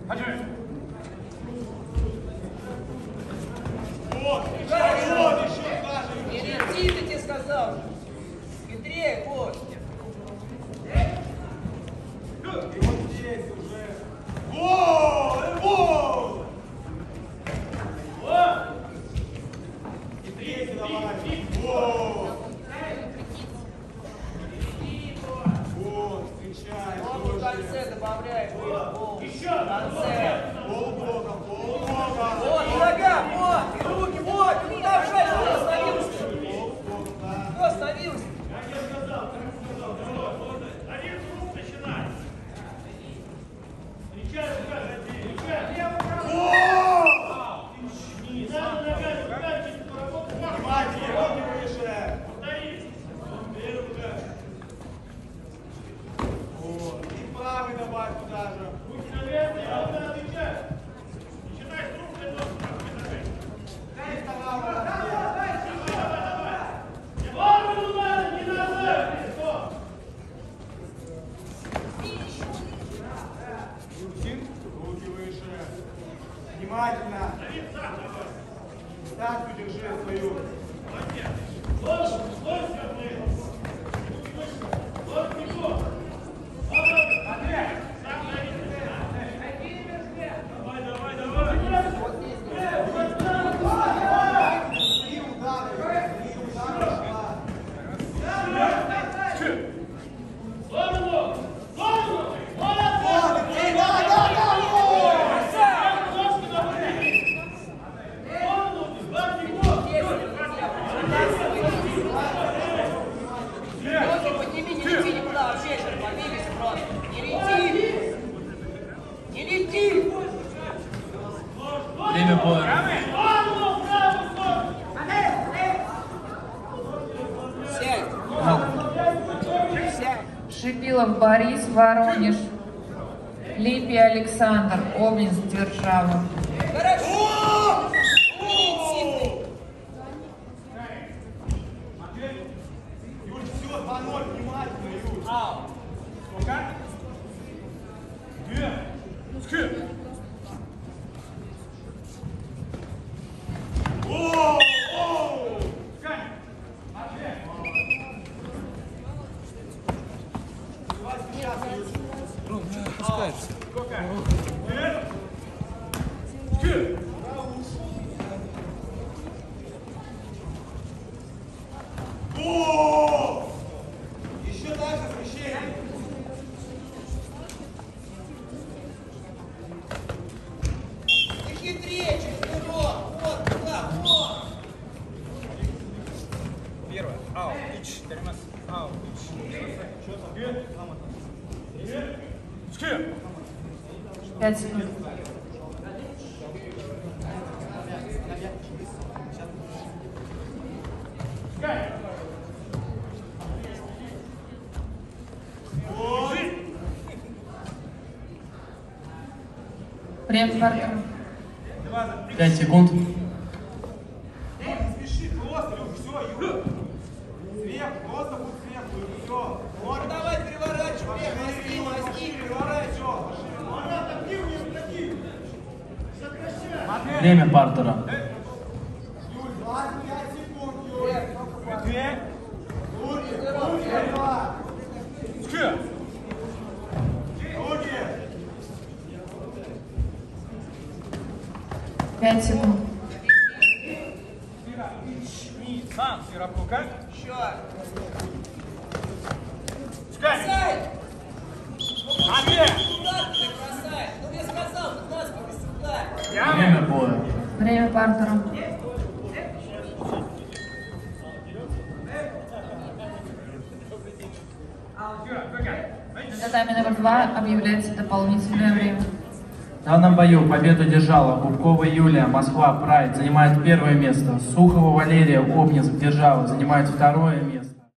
Не лети, ты тебе сказал. Хитрее, вот. И вот здесь уже. Гол! Гол! Хитрее давай. Гол! Вот, встречай. Вот в конце добавляй. Гол. Еще. В конце. Полубога, полубога. Вот, и нога, вот, и руки, вот. Ты куда вжать, ты остановился? Кто остановился? Руки выше. Внимательно. Ставку держи свою. Подними, не лети никуда вообще, поднимись просто. Не лети. Не лети. Время боя. Сядь. Сядь. Шипилов Борис, Воронеж. Липий Александр, Обнинск, Держава. Хорошо. Сильный. Юль, все, 2-0, внимательно, Юль. Сколько? 2. Сколько? О! Спускаешься. Сколько? 2. Сколько? О! Еще дальше смещение. Ты хитрее, через бюро. Вот, туда, вот. Первое. Ау, ич. Термас. Ау, ич. Сколько? 5 секунд. Время партнера. 5 секунд. Не спеши, просто, Люк, все, Юль. Сверху, просто будь сверху, Люк, все. Вот, Ну давай переворачивай, мозги, мозги. переворачивай. Время партера. Юль, 25 секунд, Юль. 2. Руки, руки, 2. Сколько? Руки. 5 секунд. Сам, Сирапука. Еще. Сколько? Бросай. Один. Куда ты бросай? Ну я сказал, куда ты сюда. Время боя. Время партера. На татами номер 2 объявляется дополнительное время. В данном бою победу держала Бубкова Юлия, Москва, Прайд, занимает первое место. Сухова Валерия, Обнинск, Держава, занимает второе место.